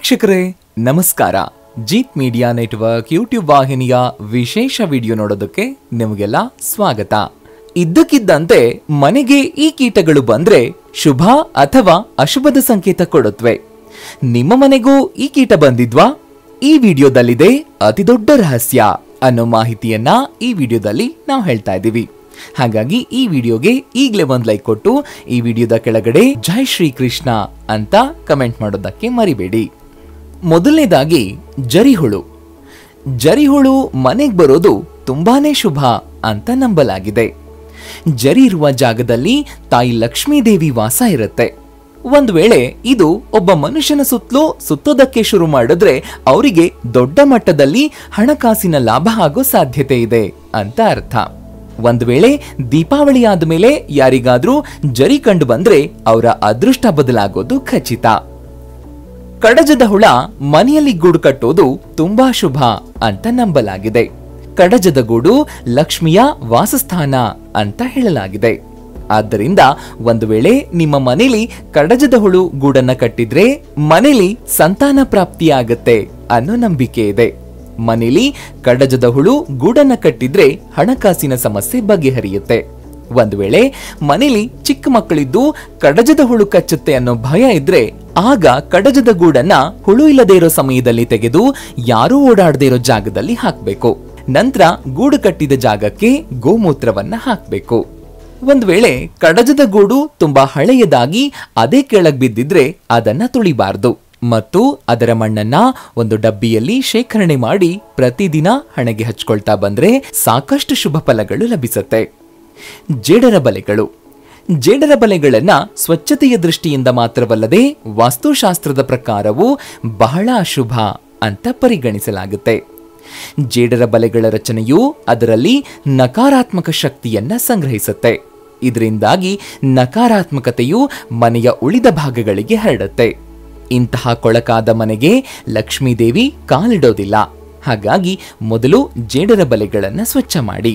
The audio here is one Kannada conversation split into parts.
ವೀಕ್ಷಕರೇ ನಮಸ್ಕಾರ. ಜೀತ್ ಮೀಡಿಯಾ ನೆಟ್ವರ್ಕ್ ಯೂಟ್ಯೂಬ್ ವಾಹಿನಿಯ ವಿಶೇಷ ವಿಡಿಯೋ ನೋಡೋದಕ್ಕೆ ನಿಮಗೆಲ್ಲ ಸ್ವಾಗತ. ಇದ್ದಕ್ಕಿದ್ದಂತೆ ಮನೆಗೆ ಈ ಕೀಟಗಳು ಬಂದ್ರೆ ಶುಭ ಅಥವಾ ಅಶುಭದ ಸಂಕೇತ ಕೊಡುತ್ತವೆ. ನಿಮ್ಮ ಮನೆಗೂ ಈ ಕೀಟ ಬಂದಿದ್ವಾ? ಈ ವಿಡಿಯೋದಲ್ಲಿದೆ ಅತಿ ದೊಡ್ಡ ರಹಸ್ಯ ಅನ್ನೋ ಮಾಹಿತಿಯನ್ನ ಈ ವಿಡಿಯೋದಲ್ಲಿ ನಾವು ಹೇಳ್ತಾ ಇದ್ದೀವಿ. ಹಾಗಾಗಿ ಈ ವಿಡಿಯೋಗೆ ಈಗಲೇ ಒಂದು ಲೈಕ್ ಕೊಟ್ಟು ಈ ವಿಡಿಯೋದ ಕೆಳಗಡೆ ಜೈ ಶ್ರೀ ಕೃಷ್ಣ ಅಂತ ಕಮೆಂಟ್ ಮಾಡೋದಕ್ಕೆ ಮರಿಬೇಡಿ. ಮೊದಲನೇದಾಗಿ ಜರಿಹುಳು. ಜರಿಹುಳು ಮನೆಗೆ ಬರೋದು ತುಂಬಾನೇ ಶುಭ ಅಂತ ನಂಬಲಾಗಿದೆ. ಜರಿ ಇರುವ ಜಾಗದಲ್ಲಿ ತಾಯಿ ಲಕ್ಷ್ಮೀ ದೇವಿ ವಾಸ ಇರುತ್ತೆ. ಒಂದು ವೇಳೆ ಇದು ಒಬ್ಬ ಮನುಷ್ಯನ ಸುತ್ತಲೂ ಸುತ್ತೋದಕ್ಕೆ ಶುರು ಮಾಡಿದ್ರೆ ಅವರಿಗೆ ದೊಡ್ಡ ಮಟ್ಟದಲ್ಲಿ ಹಣಕಾಸಿನ ಲಾಭ ಆಗೋ ಸಾಧ್ಯತೆ ಇದೆ ಅಂತ ಅರ್ಥ. ಒಂದು ವೇಳೆ ದೀಪಾವಳಿ ಆದ್ಮೇಲೆ ಯಾರಿಗಾದ್ರೂ ಜರಿ ಕಂಡು ಬಂದ್ರೆ ಅವರ ಅದೃಷ್ಟ ಬದಲಾಗೋದು ಖಚಿತ. ಕಡಜದ ಹುಳ ಮನೆಯಲ್ಲಿ ಗೂಡು ಕಟ್ಟೋದು ತುಂಬಾ ಶುಭ ಅಂತ ನಂಬಲಾಗಿದೆ. ಕಡಜದ ಗೂಡು ಲಕ್ಷ್ಮಿಯ ವಾಸಸ್ಥಾನ ಅಂತ ಹೇಳಲಾಗಿದೆ. ಆದ್ದರಿಂದ ಒಂದು ವೇಳೆ ನಿಮ್ಮ ಮನೆಯಲ್ಲಿ ಕಡಜದ ಹುಳು ಗೂಡನ್ನ ಕಟ್ಟಿದ್ರೆ ಮನೆಯಲ್ಲಿ ಸಂತಾನ ಪ್ರಾಪ್ತಿಯಾಗತ್ತೆ ಅನ್ನೋ ನಂಬಿಕೆ ಇದೆ. ಮನೆಯಲ್ಲಿ ಕಡಜದ ಹುಳು ಗೂಡನ್ನ ಕಟ್ಟಿದ್ರೆ ಹಣಕಾಸಿನ ಸಮಸ್ಯೆ ಬಗೆಹರಿಯುತ್ತೆ. ಒಂದು ವೇಳೆ ಮನೆಯಲ್ಲಿ ಚಿಕ್ಕ ಮಕ್ಕಳಿದ್ದು ಕಡಜದ ಹುಳು ಕಚ್ಚುತ್ತೆ ಅನ್ನೋ ಭಯ ಇದ್ರೆ ಆಗ ಕಡಜದ ಗೂಡನ್ನ ಹುಳು ಇಲ್ಲದೆ ಇರೋ ಸಮಯದಲ್ಲಿ ತೆಗೆದು ಯಾರೂ ಓಡಾಡದೇ ಇರೋ ಜಾಗದಲ್ಲಿ ಹಾಕ್ಬೇಕು. ನಂತರ ಗೂಡು ಕಟ್ಟಿದ ಜಾಗಕ್ಕೆ ಗೋಮೂತ್ರವನ್ನ ಹಾಕ್ಬೇಕು. ಒಂದು ವೇಳೆ ಕಡಜದ ಗೂಡು ತುಂಬಾ ಹಳೆಯದಾಗಿ ಅದೇ ಕೆಳಗ್ ಬಿದ್ದಿದ್ರೆ ಅದನ್ನ ತುಳಿಬಾರ್ದು ಮತ್ತು ಅದರ ಮಣ್ಣನ್ನ ಒಂದು ಡಬ್ಬಿಯಲ್ಲಿ ಶೇಖರಣೆ ಮಾಡಿ ಪ್ರತಿದಿನ ಹಣೆಗೆ ಹಚ್ಕೊಳ್ತಾ ಬಂದ್ರೆ ಸಾಕಷ್ಟು ಶುಭ ಫಲಗಳು ಲಭಿಸುತ್ತೆ. ಜೇಡರ ಬಲೆಗಳು. ಜೇಡರ ಬಲೆಗಳನ್ನ ಸ್ವಚ್ಛತೆಯ ದೃಷ್ಟಿಯಿಂದ ಮಾತ್ರವಲ್ಲದೆ ವಾಸ್ತುಶಾಸ್ತ್ರದ ಪ್ರಕಾರವೂ ಬಹಳ ಅಶುಭ ಅಂತ ಪರಿಗಣಿಸಲಾಗುತ್ತೆ. ಜೇಡರ ಬಲೆಗಳ ರಚನೆಯು ಅದರಲ್ಲಿ ನಕಾರಾತ್ಮಕ ಶಕ್ತಿಯನ್ನ ಸಂಗ್ರಹಿಸುತ್ತೆ. ಇದರಿಂದಾಗಿ ನಕಾರಾತ್ಮಕತೆಯು ಮನೆಯ ಉಳಿದ ಭಾಗಗಳಿಗೆ ಹರಡುತ್ತೆ. ಇಂತಹ ಕೊಳಕಾದ ಮನೆಗೆ ಲಕ್ಷ್ಮೀದೇವಿ ಕಾಲಿಡೋದಿಲ್ಲ. ಹಾಗಾಗಿ ಮೊದಲು ಜೇಡರ ಬಲೆಗಳನ್ನು ಸ್ವಚ್ಛ ಮಾಡಿ.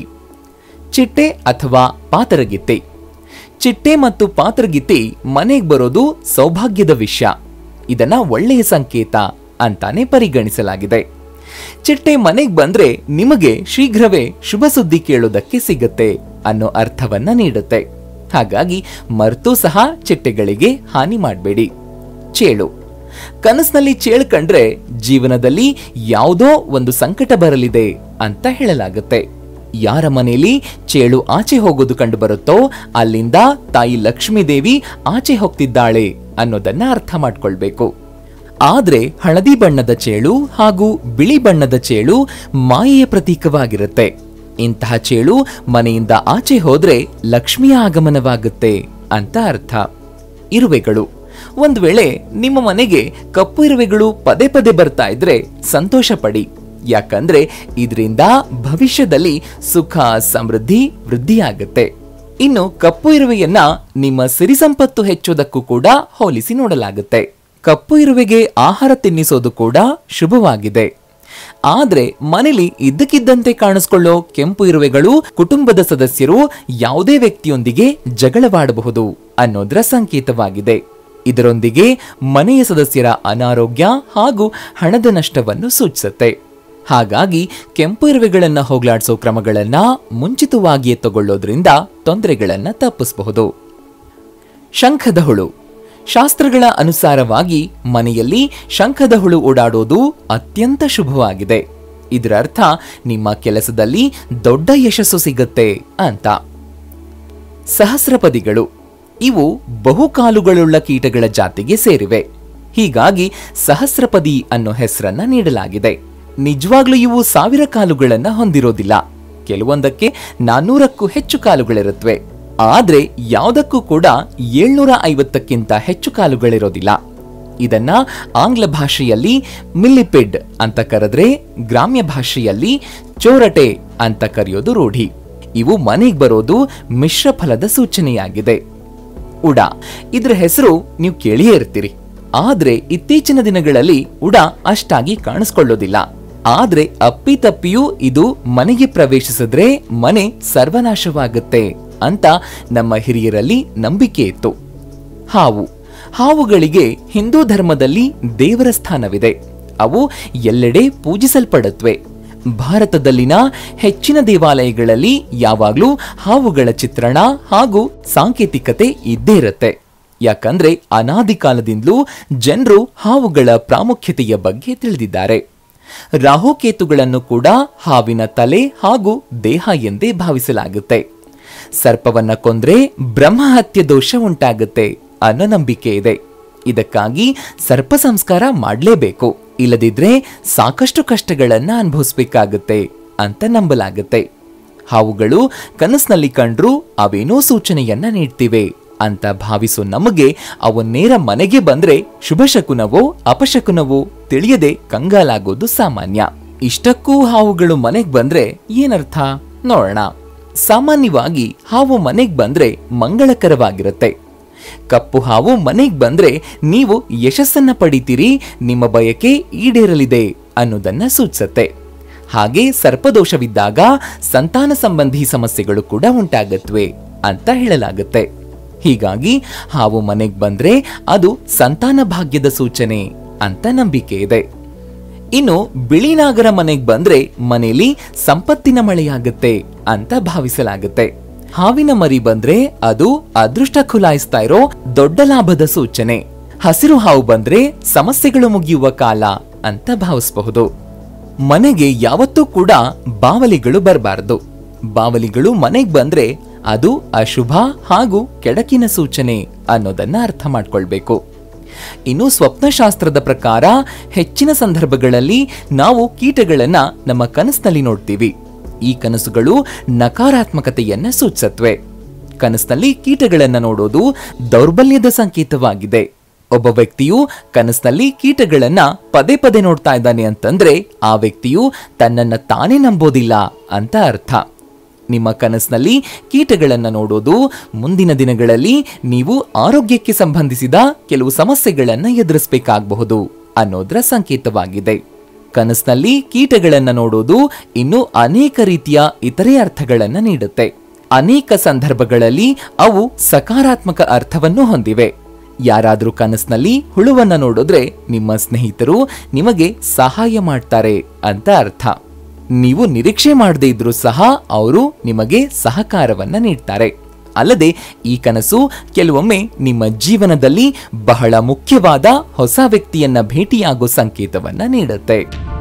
ಚಿಟ್ಟೆ ಅಥವಾ ಪಾತರಗಿತ್ತಿ. ಚಿಟ್ಟೆ ಮತ್ತು ಪಾತರಗಿತ್ತಿ ಮನೆಗೆ ಬರೋದು ಸೌಭಾಗ್ಯದ ವಿಷಯ. ಇದನ್ನ ಒಳ್ಳೆಯ ಸಂಕೇತ ಅಂತಾನೆ ಪರಿಗಣಿಸಲಾಗಿದೆ. ಚಿಟ್ಟೆ ಮನೆಗೆ ಬಂದ್ರೆ ನಿಮಗೆ ಶೀಘ್ರವೇ ಶುಭ ಸುದ್ದಿ ಕೇಳೋದಕ್ಕೆ ಸಿಗತ್ತೆ ಅನ್ನೋ ಅರ್ಥವನ್ನ ನೀಡುತ್ತೆ. ಹಾಗಾಗಿ ಮರೆತೂ ಸಹ ಚಿಟ್ಟೆಗಳಿಗೆ ಹಾನಿ ಮಾಡಬೇಡಿ. ಚೇಳು. ಕನಸಿನಲ್ಲಿ ಚೇಳು ಕಂಡ್ರೆ ಜೀವನದಲ್ಲಿ ಯಾವುದೋ ಒಂದು ಸಂಕಟ ಬರಲಿದೆ ಅಂತ ಹೇಳಲಾಗುತ್ತೆ. ಯಾರ ಮನೆಯಲ್ಲಿ ಚೇಳು ಆಚೆ ಹೋಗೋದು ಕಂಡು ಬರುತ್ತೋ ಅಲ್ಲಿಂದ ತಾಯಿ ಲಕ್ಷ್ಮೀ ದೇವಿ ಆಚೆ ಹೋಗ್ತಿದ್ದಾಳೆ ಅನ್ನೋದನ್ನ ಅರ್ಥ ಮಾಡ್ಕೊಳ್ಬೇಕು. ಆದ್ರೆ ಹಳದಿ ಬಣ್ಣದ ಚೇಳು ಹಾಗೂ ಬಿಳಿ ಬಣ್ಣದ ಚೇಳು ಮಾಯೆಯ ಪ್ರತೀಕವಾಗಿರುತ್ತೆ. ಇಂತಹ ಚೇಳು ಮನೆಯಿಂದ ಆಚೆ ಹೋದ್ರೆ ಲಕ್ಷ್ಮಿಯ ಆಗಮನವಾಗುತ್ತೆ ಅಂತ ಅರ್ಥ. ಇರುವೆಗಳು. ಒಂದು ವೇಳೆ ನಿಮ್ಮ ಮನೆಗೆ ಕಪ್ಪು ಇರುವೆಗಳು ಪದೇ ಪದೇ ಬರ್ತಾ ಇದ್ರೆ ಸಂತೋಷ ಪಡಿ. ಯಾಕಂದ್ರೆ ಇದರಿಂದ ಭವಿಷ್ಯದಲ್ಲಿ ಸುಖ ಸಮೃದ್ಧಿ ವೃದ್ಧಿಯಾಗುತ್ತೆ. ಇನ್ನು ಕಪ್ಪು ಇರುವೆಯನ್ನ ನಿಮ್ಮ ಸಿರಿ ಸಂಪತ್ತು ಹೆಚ್ಚೋದಕ್ಕೂ ಕೂಡ ಹೋಲಿಸಿ ನೋಡಲಾಗುತ್ತೆ. ಕಪ್ಪು ಇರುವೆಗೆ ಆಹಾರ ತಿನ್ನಿಸೋದು ಕೂಡ ಶುಭವಾಗಿದೆ. ಆದ್ರೆ ಮನೆಯಲ್ಲಿ ಇದ್ದಕ್ಕಿದ್ದಂತೆ ಕಾಣಿಸ್ಕೊಳ್ಳೋ ಕೆಂಪು ಇರುವೆಗಳು ಕುಟುಂಬದ ಸದಸ್ಯರು ಯಾವುದೇ ವ್ಯಕ್ತಿಯೊಂದಿಗೆ ಜಗಳವಾಡಬಹುದು ಅನ್ನೋದರ ಸಂಕೇತವಾಗಿದೆ. ಇದರೊಂದಿಗೆ ಮನೆಯ ಸದಸ್ಯರ ಅನಾರೋಗ್ಯ ಹಾಗೂ ಹಣದ ನಷ್ಟವನ್ನು ಸೂಚಿಸುತ್ತೆ. ಹಾಗಾಗಿ ಕೆಂಪು ಇರುವೆಗಳನ್ನ ಹೋಗ್ಲಾಡಿಸೋ ಕ್ರಮಗಳನ್ನ ಮುಂಚಿತವಾಗಿಯೇ ತಗೊಳ್ಳೋದ್ರಿಂದ ತೊಂದರೆಗಳನ್ನ ತಪ್ಪಿಸಬಹುದು. ಶಂಖದ ಹುಳು. ಶಾಸ್ತ್ರಗಳ ಅನುಸಾರವಾಗಿ ಮನೆಯಲ್ಲಿ ಶಂಖದ ಹುಳು ಓಡಾಡೋದು ಅತ್ಯಂತ ಶುಭವಾಗಿದೆ. ಇದರ ಅರ್ಥ ನಿಮ್ಮ ಕೆಲಸದಲ್ಲಿ ದೊಡ್ಡ ಯಶಸ್ಸು ಸಿಗುತ್ತೆ ಅಂತ. ಸಹಸ್ರಪದಿಗಳು. ಇವು ಬಹುಕಾಲುಗಳುಳ್ಳ ಕೀಟಗಳ ಜಾತಿಗೆ ಸೇರಿವೆ. ಹೀಗಾಗಿ ಸಹಸ್ರಪದಿ ಅನ್ನೋ ಹೆಸರನ್ನ ನೀಡಲಾಗಿದೆ. ನಿಜವಾಗ್ಲೂ ಇವು 1000 ಕಾಲುಗಳನ್ನ ಹೊಂದಿರೋದಿಲ್ಲ. ಕೆಲವೊಂದಕ್ಕೆ 400ಕ್ಕೂ ಹೆಚ್ಚು ಕಾಲುಗಳಿರುತ್ತವೆ. ಆದ್ರೆ ಯಾವುದಕ್ಕೂ ಕೂಡ 750ಕ್ಕಿಂತ ಹೆಚ್ಚು ಕಾಲುಗಳಿರೋದಿಲ್ಲ. ಇದನ್ನ ಆಂಗ್ಲ ಭಾಷೆಯಲ್ಲಿ ಮಿಲ್ಲಿಪಿಡ್ ಅಂತ ಕರೆದ್ರೆ ಗ್ರಾಮ್ಯ ಭಾಷೆಯಲ್ಲಿ ಚೋರಟೆ ಅಂತ ಕರೆಯೋದು ರೂಢಿ. ಇವು ಮನೆಗೆ ಬರೋದು ಮಿಶ್ರ ಫಲದ ಸೂಚನೆಯಾಗಿದೆ. ಉಡ. ಇದರ ಹೆಸರು ನೀವು ಕೇಳಿಯೇ ಇರ್ತೀರಿ. ಆದ್ರೆ ಇತ್ತೀಚಿನ ದಿನಗಳಲ್ಲಿ ಉಡ ಅಷ್ಟಾಗಿ ಕಾಣಿಸ್ಕೊಳ್ಳೋದಿಲ್ಲ. ಆದ್ರೆ ಅಪ್ಪಿತಪ್ಪಿಯೂ ಇದು ಮನೆಗೆ ಪ್ರವೇಶಿಸಿದ್ರೆ ಮನೆ ಸರ್ವನಾಶವಾಗುತ್ತೆ ಅಂತ ನಮ್ಮ ಹಿರಿಯರಲ್ಲಿ ನಂಬಿಕೆ ಇತ್ತು. ಹಾವು. ಹಾವುಗಳಿಗೆ ಹಿಂದೂ ಧರ್ಮದಲ್ಲಿ ದೇವರ ಸ್ಥಾನವಿದೆ. ಅವು ಎಲ್ಲೆಡೆ ಪೂಜಿಸಲ್ಪಡುತ್ತವೆ. ಭಾರತದಲ್ಲಿನ ಹೆಚ್ಚಿನ ದೇವಾಲಯಗಳಲ್ಲಿ ಯಾವಾಗ್ಲೂ ಹಾವುಗಳ ಚಿತ್ರಣ ಹಾಗೂ ಸಾಂಕೇತಿಕತೆ ಇದ್ದೇ ಇರುತ್ತೆ. ಯಾಕಂದ್ರೆ ಅನಾದಿ ಕಾಲದಿಂದಲೂ ಜನರು ಹಾವುಗಳ ಪ್ರಾಮುಖ್ಯತೆಯ ಬಗ್ಗೆ ತಿಳಿದಿದ್ದಾರೆ. ರಾಹುಕೇತುಗಳನ್ನು ಕೂಡ ಹಾವಿನ ತಲೆ ಹಾಗೂ ದೇಹ ಎಂದೇ ಭಾವಿಸಲಾಗುತ್ತೆ. ಸರ್ಪವನ್ನ ಕೊಂದ್ರೆ ಬ್ರಹ್ಮಹತ್ಯೆ ದೋಷ ಉಂಟಾಗುತ್ತೆ ಅನ್ನೋ ನಂಬಿಕೆ ಇದೆ. ಇದಕ್ಕಾಗಿ ಸರ್ಪ ಸಂಸ್ಕಾರ ಮಾಡಲೇಬೇಕು, ಇಲ್ಲದಿದ್ರೆ ಸಾಕಷ್ಟು ಕಷ್ಟಗಳನ್ನ ಅನುಭವಿಸಬೇಕಾಗುತ್ತೆ ಅಂತ ನಂಬಲಾಗುತ್ತೆ. ಹಾವುಗಳು ಕನಸಿನಲ್ಲಿ ಕಂಡ್ರು ಅವೇನೋ ಸೂಚನೆಯನ್ನ ನೀಡ್ತಿವೆ ಅಂತ ಭಾವಿಸೋ ನಮಗೆ ಅವು ನೇರ ಮನೆಗೆ ಬಂದ್ರೆ ಶುಭಶಕುನವೋ ಅಪಶಕುನವೋ ತಿಳಿಯದೆ ಕಂಗಾಲಾಗೋದು ಸಾಮಾನ್ಯ. ಇಷ್ಟಕ್ಕೂ ಹಾವುಗಳು ಮನೆಗೆ ಬಂದ್ರೆ ಏನರ್ಥ ನೋಡೋಣ. ಸಾಮಾನ್ಯವಾಗಿ ಹಾವು ಮನೆಗೆ ಬಂದ್ರೆ ಮಂಗಳಕರವಾಗಿರುತ್ತೆ. ಕಪ್ಪು ಹಾವು ಮನೆಗೆ ಬಂದ್ರೆ ನೀವು ಯಶಸ್ಸನ್ನ ಪಡಿತೀರಿ, ನಿಮ್ಮ ಬಯಕೆ ಈಡೇರಲಿದೆ ಅನ್ನೋದನ್ನ ಸೂಚಿಸುತ್ತೆ. ಹಾಗೆ ಸರ್ಪದೋಷವಿದ್ದಾಗ ಸಂತಾನ ಸಂಬಂಧಿ ಸಮಸ್ಯೆಗಳು ಕೂಡ ಉಂಟಾಗತ್ವೆ ಅಂತ ಹೇಳಲಾಗುತ್ತೆ. ಹೀಗಾಗಿ ಹಾವು ಮನೆಗೆ ಬಂದ್ರೆ ಅದು ಸಂತಾನ ಭಾಗ್ಯದ ಸೂಚನೆ ಅಂತ ನಂಬಿಕೆ ಇದೆ. ಇನ್ನು ಬಿಳಿ ನಾಗರ ಮನೆಗೆ ಬಂದ್ರೆ ಮನೆಯಲ್ಲಿ ಸಂಪತ್ತಿನ ಮಳೆಯಾಗುತ್ತೆ ಅಂತ ಭಾವಿಸಲಾಗುತ್ತೆ. ಹಾವಿನ ಮರಿ ಬಂದ್ರೆ ಅದು ಅದೃಷ್ಟ ಖುಲಾಯಿಸ್ತಾ ಇರೋ ದೊಡ್ಡ ಲಾಭದ ಸೂಚನೆ. ಹಸಿರು ಹಾವು ಬಂದ್ರೆ ಸಮಸ್ಯೆಗಳು ಮುಗಿಯುವ ಕಾಲ ಅಂತ ಭಾವಿಸಬಹುದು. ಮನೆಗೆ ಯಾವತ್ತೂ ಕೂಡ ಬಾವಲಿಗಳು ಬರಬಾರದು. ಬಾವಲಿಗಳು ಮನೆಗೆ ಬಂದ್ರೆ ಅದು ಅಶುಭ ಹಾಗೂ ಕೆಡಕಿನ ಸೂಚನೆ ಅನ್ನೋದನ್ನ ಅರ್ಥ ಮಾಡ್ಕೊಳ್ಬೇಕು. ಇನ್ನು ಸ್ವಪ್ನಶಾಸ್ತ್ರದ ಪ್ರಕಾರ ಹೆಚ್ಚಿನ ಸಂದರ್ಭಗಳಲ್ಲಿ ನಾವು ಕೀಟಗಳನ್ನ ನಮ್ಮ ಕನಸಿನಲ್ಲಿ ನೋಡ್ತೀವಿ. ಈ ಕನಸುಗಳು ನಕಾರಾತ್ಮಕತೆಯನ್ನ ಸೂಚಿಸುತ್ತವೆ. ಕನಸಿನಲ್ಲಿ ಕೀಟಗಳನ್ನ ನೋಡೋದು ದೌರ್ಬಲ್ಯದ ಸಂಕೇತವಾಗಿದೆ. ಒಬ್ಬ ವ್ಯಕ್ತಿಯು ಕನಸಿನಲ್ಲಿ ಕೀಟಗಳನ್ನ ಪದೇ ಪದೇ ನೋಡ್ತಾ ಇದ್ದಾನೆ ಅಂತಂದ್ರೆ ಆ ವ್ಯಕ್ತಿಯು ತನ್ನನ್ನ ತಾನೇ ನಂಬೋದಿಲ್ಲ ಅಂತ ಅರ್ಥ. ನಿಮ್ಮ ಕನಸಿನಲ್ಲಿ ಕೀಟಗಳನ್ನ ನೋಡೋದು ಮುಂದಿನ ದಿನಗಳಲ್ಲಿ ನೀವು ಆರೋಗ್ಯಕ್ಕೆ ಸಂಬಂಧಿಸಿದ ಕೆಲವು ಸಮಸ್ಯೆಗಳನ್ನ ಎದುರಿಸಬೇಕಾಗಬಹುದು ಅನ್ನೋದರ ಸಂಕೇತವಾಗಿದೆ. ಕನಸಿನಲ್ಲಿ ಕೀಟಗಳನ್ನ ನೋಡೋದು ಇನ್ನು ಅನೇಕ ರೀತಿಯ ಇತರೆ ಅರ್ಥಗಳನ್ನ ನೀಡುತ್ತೆ. ಅನೇಕ ಸಂದರ್ಭಗಳಲ್ಲಿ ಅವು ಸಕಾರಾತ್ಮಕ ಅರ್ಥವನ್ನು ಹೊಂದಿವೆ. ಯಾರಾದ್ರೂ ಕನಸಿನಲ್ಲಿ ಹುಳುವನ್ನ ನೋಡಿದ್ರೆ ನಿಮ್ಮ ಸ್ನೇಹಿತರು ನಿಮಗೆ ಸಹಾಯ ಮಾಡ್ತಾರೆ ಅಂತ ಅರ್ಥ. ನೀವು ನಿರೀಕ್ಷೆ ಮಾಡದೇ ಇದ್ರೂ ಸಹ ಅವರು ನಿಮಗೆ ಸಹಕಾರವನ್ನ ನೀಡ್ತಾರೆ. ಅಲ್ಲದೆ ಈ ಕನಸು ಕೆಲವೊಮ್ಮೆ ನಿಮ್ಮ ಜೀವನದಲ್ಲಿ ಬಹಳ ಮುಖ್ಯವಾದ ಹೊಸ ವ್ಯಕ್ತಿಯನ್ನ ಭೇಟಿಯಾಗೋ ಸಂಕೇತವನ್ನ ನೀಡುತ್ತೆ.